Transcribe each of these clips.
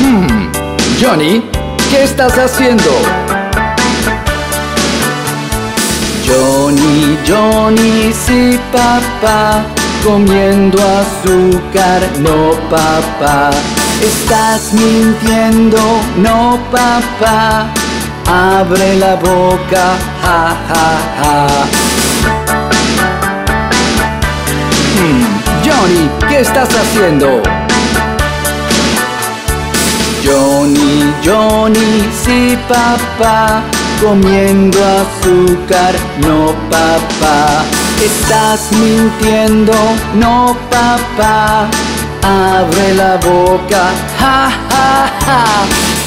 Johnny, ¿qué estás haciendo? Johnny, Johnny, sí papá, comiendo azúcar, no papá. Estás mintiendo, no papá, abre la boca, ja, ja, ja. Johnny, ¿qué estás haciendo? Johnny, Johnny, sí papá, comiendo azúcar, no papá. Estás mintiendo, no papá, abre la boca, ja, ja, ja.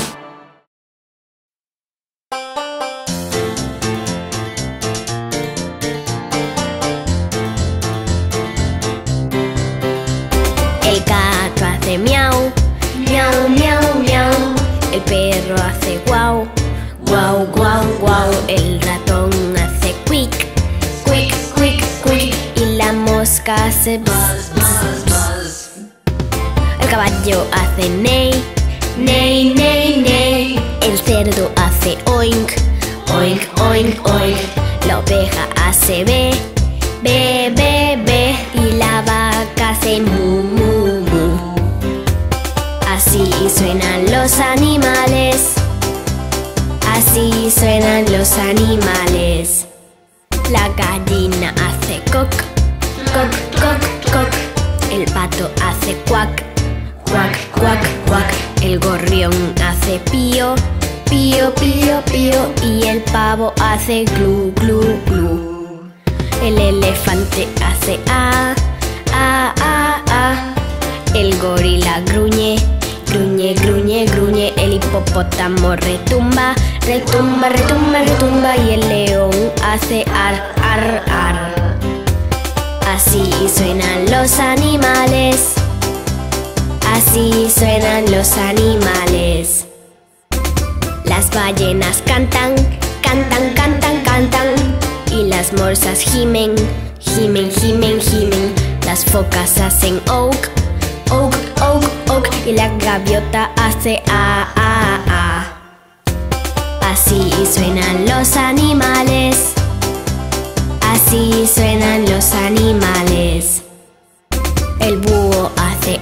El gato hace miau, miau, miau, miau. El perro hace guau, guau, guau, guau. El ratón hace quick, quick, quick, quick. Y la mosca hace buzz, buzz, buzz. El caballo hace ney, ney, ney, ney. El cerdo hace oink, oink, oink, oink. La oveja hace be, be, be, be. Y la vaca hace mu, mu, mu. Así suenan los animales. Así suenan los animales. La gallina hace coc, coc, coc, coc. El pato hace cuac, cuac, cuac, cuac. El gorrión hace pío, pío, pío, pío. Y el pavo hace glu, glu, glu. El elefante hace ah, ah, ah, ah. El gorila gruñe, gruñe, gruñe, gruñe. El hipopótamo retumba, retumba, retumba, retumba. Y el león hace ar, ar, ar. Así suenan los animales. Así suenan los animales. Las ballenas cantan, cantan, cantan, cantan. Y las morsas gimen, gimen, gimen, gimen. Las focas hacen oak, oak, oak, oak. Y la gaviota hace ah, ah, ah. Así suenan los animales. Así suenan los animales. El búho hace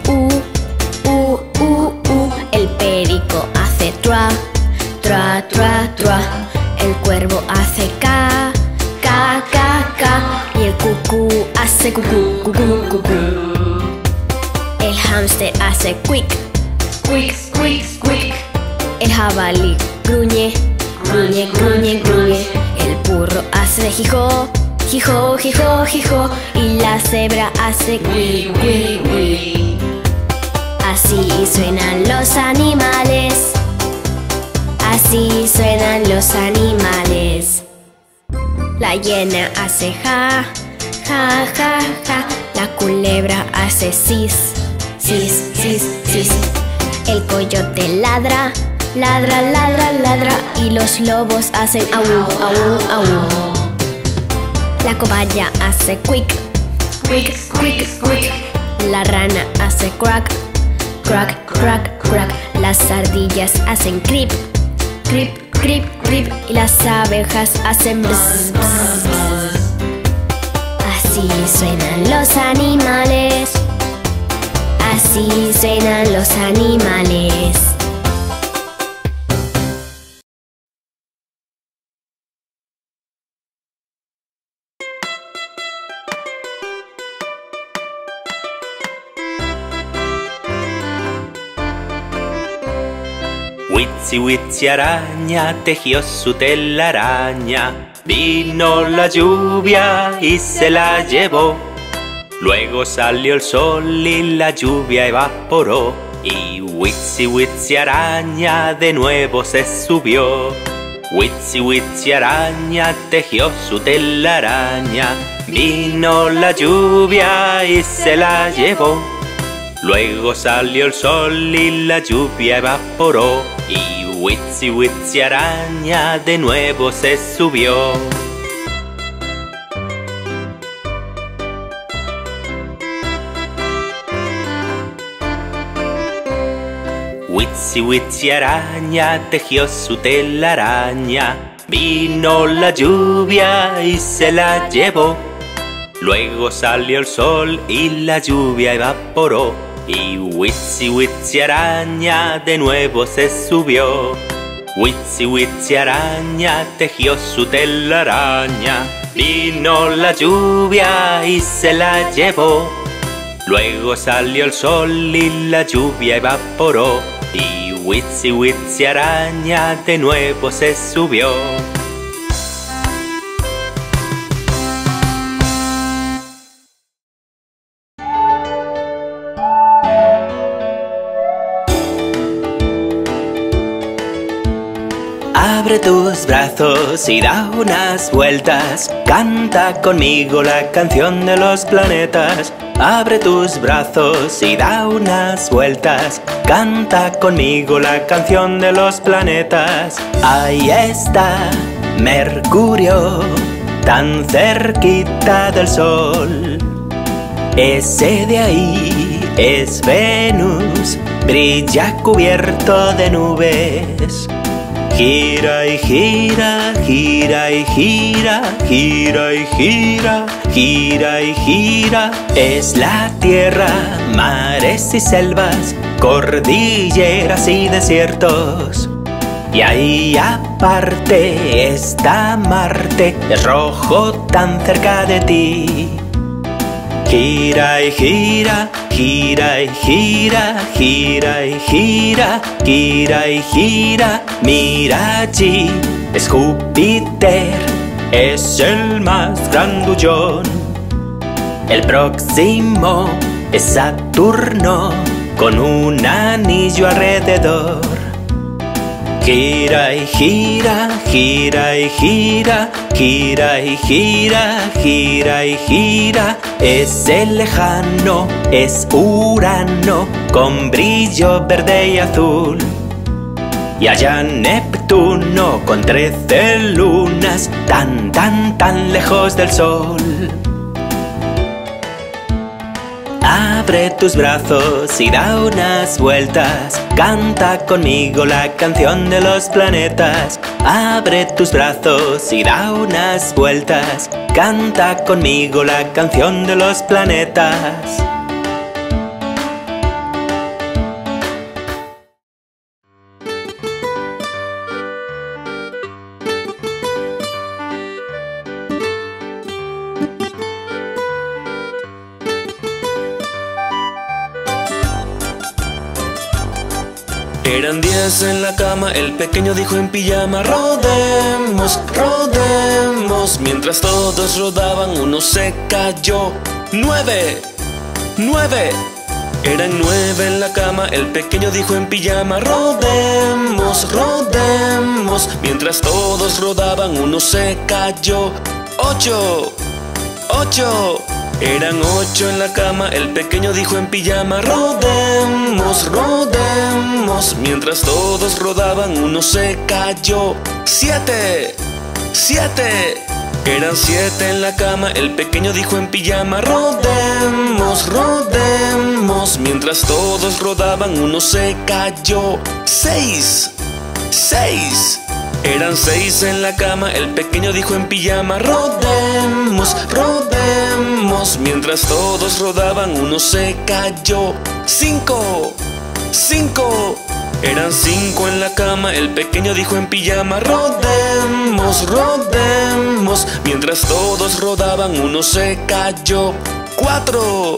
el perico hace tra, tra, tra, tra. El cuervo hace ca, ca, ca, ca. Y el cucú hace cucú, cucú, cucú. El hámster hace quick, quick, quick, quick. El jabalí gruñe, gruñe, gruñe, gruñe. El burro hace jijo, jijo, jijo, jijo. Y la cebra hace cui, cui, cui. Así suenan los animales. Así suenan los animales. La hiena hace ja, ja, ja, ja. La culebra hace sis, sis, sis, sis. El coyote ladra, ladra, ladra, ladra. Y los lobos hacen au, au, au. La cobaya hace quick, quick, quick, quick. La rana hace crack, crack, crack, crack. Las ardillas hacen creep, creep, creep, creep. Y las abejas hacen bzz, bzz, bzz. Así suenan los animales. Así suenan los animales. Witsi Witsi araña tejió su telaraña. Vino la lluvia y se la llevó. Luego salió el sol y la lluvia evaporó. Y Witsi Witsi araña de nuevo se subió. Witsi Witsi araña tejió su telaraña. Vino la lluvia y se la llevó. Luego salió el sol y la lluvia evaporó. Y Witsi Witsi araña de nuevo se subió. Witsi Witsi araña tejió su telaraña. Vino la lluvia y se la llevó. Luego salió el sol y la lluvia evaporó. Y Witsi Witsi araña de nuevo se subió. Witsi Witsi araña tejió su telaraña. Vino la lluvia y se la llevó. Luego salió el sol y la lluvia evaporó. Y Witsi Witsi araña de nuevo se subió. Abre tus brazos y da unas vueltas. Canta conmigo la canción de los planetas. Abre tus brazos y da unas vueltas. Canta conmigo la canción de los planetas. Ahí está Mercurio, tan cerquita del Sol. Ese de ahí es Venus, brilla cubierto de nubes. Gira y gira, gira y gira, gira y gira, gira y gira. Es la tierra, mares y selvas, cordilleras y desiertos. Y ahí aparte está Marte, es rojo tan cerca de ti. Gira y gira, gira y gira, gira y gira, gira y gira. Mira allí, es Júpiter, es el más grandullón. El próximo es Saturno, con un anillo alrededor. Gira y gira, gira y gira, gira y gira, gira y gira. Es el lejano, es Urano, con brillo verde y azul. Y allá Neptuno, con 13 lunas, tan, tan, tan lejos del sol. Abre tus brazos y da unas vueltas. Canta conmigo la canción de los planetas. Abre tus brazos y da unas vueltas. Canta conmigo la canción de los planetas. Eran 10 en la cama, el pequeño dijo en pijama: rodemos, rodemos. Mientras todos rodaban, uno se cayó. 9, 9. Eran 9 en la cama, el pequeño dijo en pijama: rodemos, rodemos. Mientras todos rodaban, uno se cayó. 8, 8. Eran 8 en la cama, el pequeño dijo en pijama: rodemos, rodemos. Mientras todos rodaban, uno se cayó. 7, 7. Eran 7 en la cama, el pequeño dijo en pijama: rodemos, rodemos. Mientras todos rodaban, uno se cayó. 6, 6. Eran 6 en la cama, el pequeño dijo en pijama: rodemos, rodemos. Mientras todos rodaban, uno se cayó. 5, 5. Eran 5 en la cama, el pequeño dijo en pijama: rodemos, rodemos. Mientras todos rodaban, uno se cayó. 4,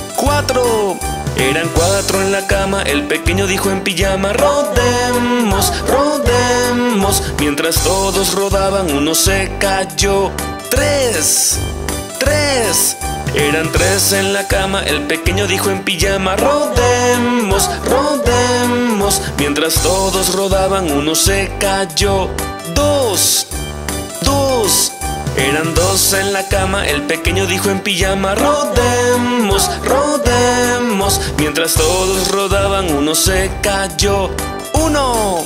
4. Eran 4 en la cama, el pequeño dijo en pijama: rodemos, rodemos. Mientras todos rodaban, uno se cayó. 3, 3. Eran 3 en la cama, el pequeño dijo en pijama: rodemos, rodemos. Mientras todos rodaban, uno se cayó. 2, 2. Eran 2 en la cama, el pequeño dijo en pijama: rodemos, rodemos. Mientras todos rodaban, uno se cayó. 1,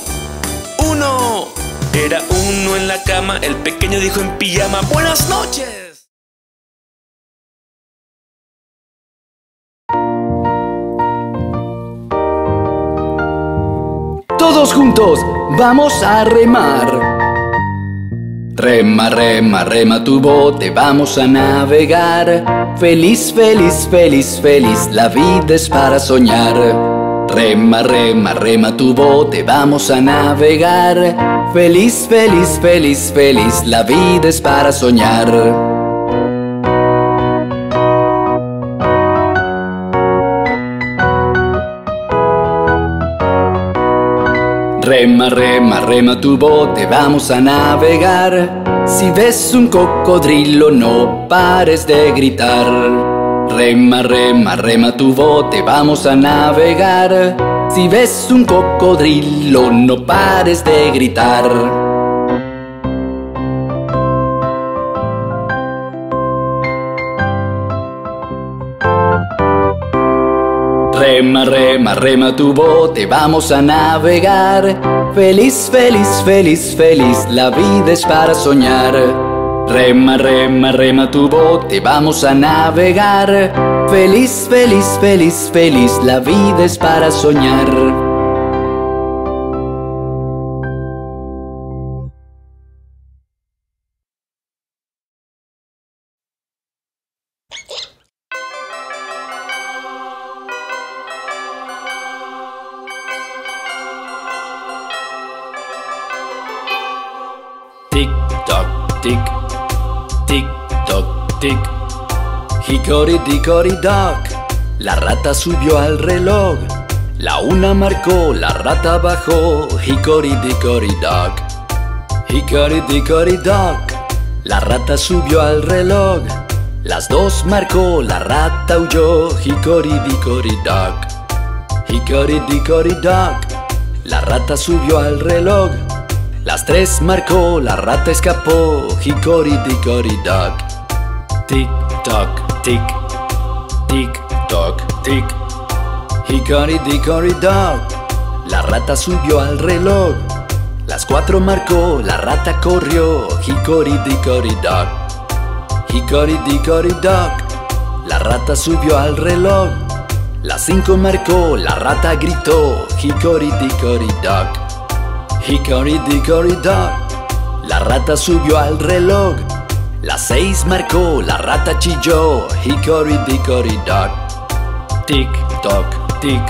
1. Era 1 en la cama, el pequeño dijo en pijama: buenas noches. Todos juntos, vamos a remar. Rema, rema, rema tu bote, vamos a navegar. Feliz, feliz, feliz, feliz, la vida es para soñar. Rema, rema, rema tu bote, vamos a navegar. Feliz, feliz, feliz, feliz, la vida es para soñar. Rema, rema, rema tu bote, vamos a navegar. Si ves un cocodrilo, no pares de gritar. Rema, rema, rema tu bote, vamos a navegar. Si ves un cocodrilo, no pares de gritar. Rema, rema, rema tu bote, vamos a navegar. Feliz, feliz, feliz, feliz, la vida es para soñar. Rema, rema, rema tu bote, vamos a navegar. Feliz, feliz, feliz, feliz, la vida es para soñar. Tic toc tic, tic toc tic. Hickory dickory dock, la rata subió al reloj. La una marcó, la rata bajó. Hickory dickory dock. Hickory dickory dock, la rata subió al reloj. Las dos marcó, la rata huyó. Hickory dickory dock. Hickory dickory dock, la rata subió al reloj. Las tres marcó, la rata escapó. Hickory dickory dock. Tic toc tic, tic toc tic. Hickory dickory dock, la rata subió al reloj. Las cuatro marcó, la rata corrió. Hickory dickory dock. Hickory dickory dock, la rata subió al reloj. Las cinco marcó, la rata gritó. Hickory dickory dock. Hickory dickory dock, la rata subió al reloj. Las seis marcó, la rata chilló. Hickory dickory dock. Tic toc tic,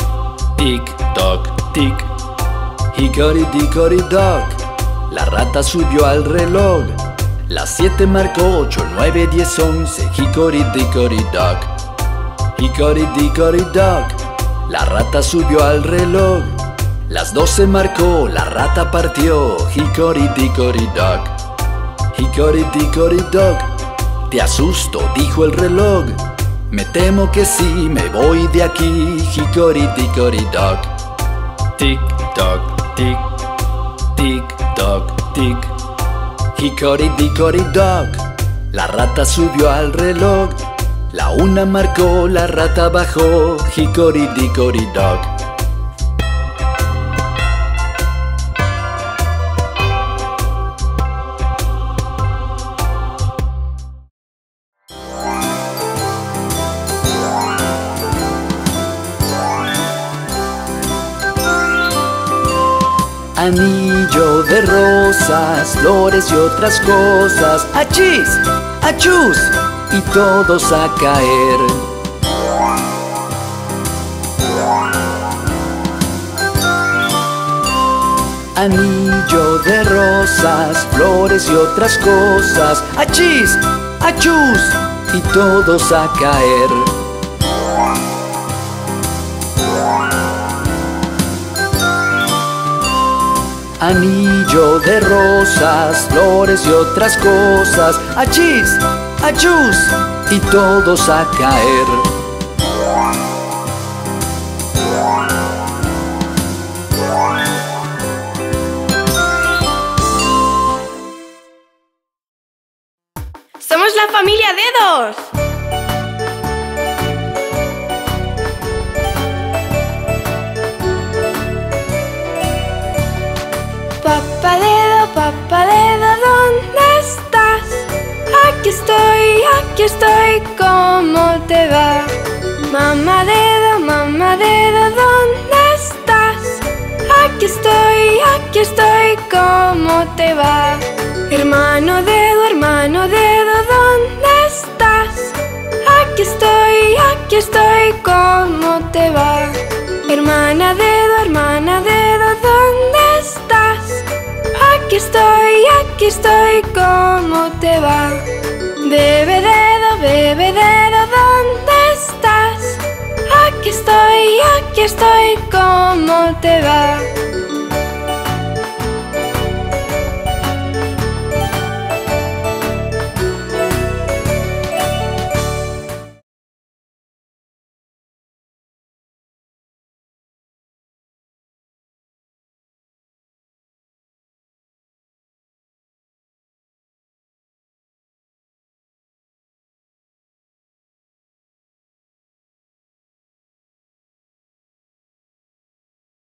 tic toc tic. Hickory dickory dock, la rata subió al reloj. Las siete marcó, 8, 9, 10, 11. Hickory dickory dock. Hickory dickory dock, la rata subió al reloj. Las 12 marcó, la rata partió. Hickory dickory dock. Hickory dickory dock, te asusto, dijo el reloj. Me temo que sí, me voy de aquí. Hickory dickory dock. Tic toc tic, tic toc tic. Hickory dickory dock, la rata subió al reloj. La una marcó, la rata bajó. Hickory dickory dock. Anillo de rosas, flores y otras cosas. ¡Achís! ¡Achús! Y todos a caer. Anillo de rosas, flores y otras cosas. ¡Achís! ¡Achús! Y todos a caer. Anillo de rosas, flores y otras cosas. ¡Achís! ¡Achús! Y todos a caer. ¡Somos la familia Dedos! Papá dedo, ¿dónde estás? Aquí estoy, ¿cómo te va? Mamá dedo, ¿dónde estás? Aquí aquí estoy, ¿cómo te va? Hermano dedo, ¿dónde estás? Aquí estoy, ¿cómo te va? Hermana dedo, ¿dónde estás? Aquí estoy, ¿cómo te va? Bebe dedo, ¿dónde estás? Aquí estoy, ¿cómo te va?